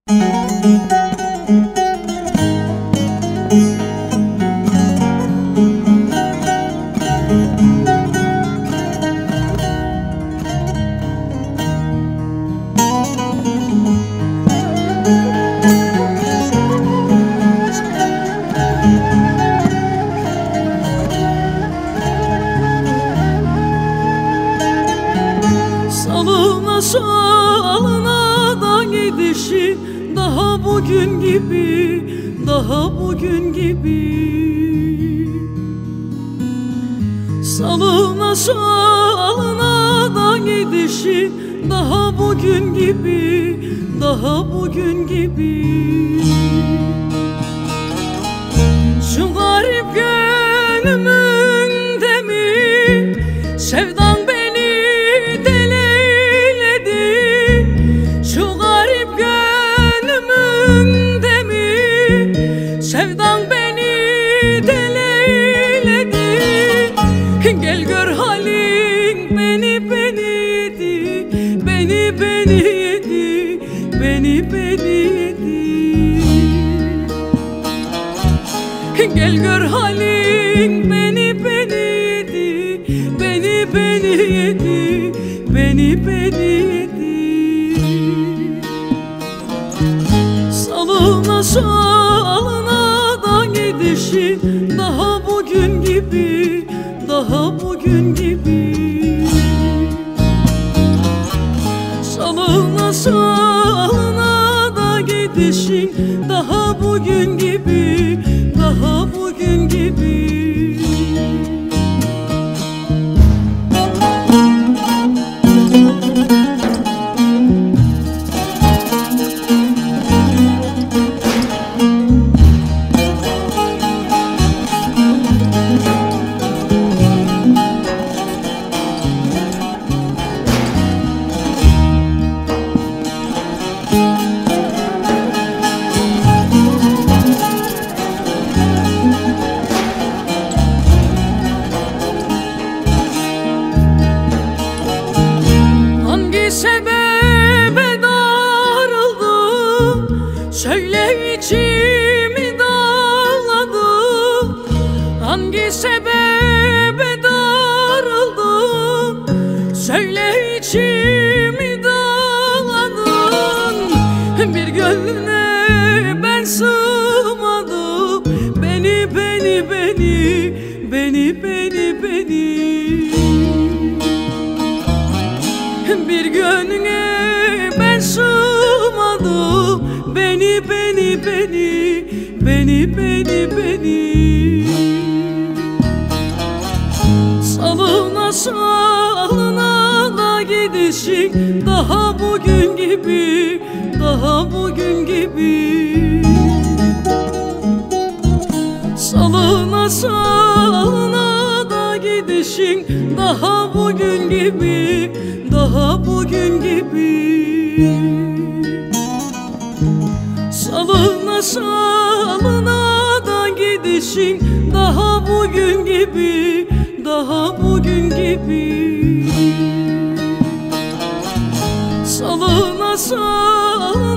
Salına salına da gidişi, daha bugün gibi, daha bugün gibi. Salına salına da gidişi, daha bugün gibi, daha bugün gibi. Şu garip gönlümün mi sevdan beni deleyledi? Şu garip gönlümün mi sevdan beni deleyledi? Gel gör halin beni yedi, beni yedi, beni yedi. Gel gör halin beni yedi, beni yedi, beni yedi. Salına salına da gidişi, daha bugün gibi, daha bugün gibi. Salına salına da gidişin, daha bugün gibi, daha bugün gibi. Sebebe darıldım, söyle içimi dağladım. Hangi sebebe darıldım, söyle içimi dağladım. Bir gönlüne ben sığmadım, beni beni beni, beni beni beni. Bir gönlüne ben sığmadım, beni beni beni, beni beni beni. Salına salına da gidişin, daha bugün gibi, daha bugün gibi. Salına salına da gidişin, daha bugün gibi, daha bugün gibi. Salına salına da gidişin, daha bugün gibi, daha bugün gibi. Salına salına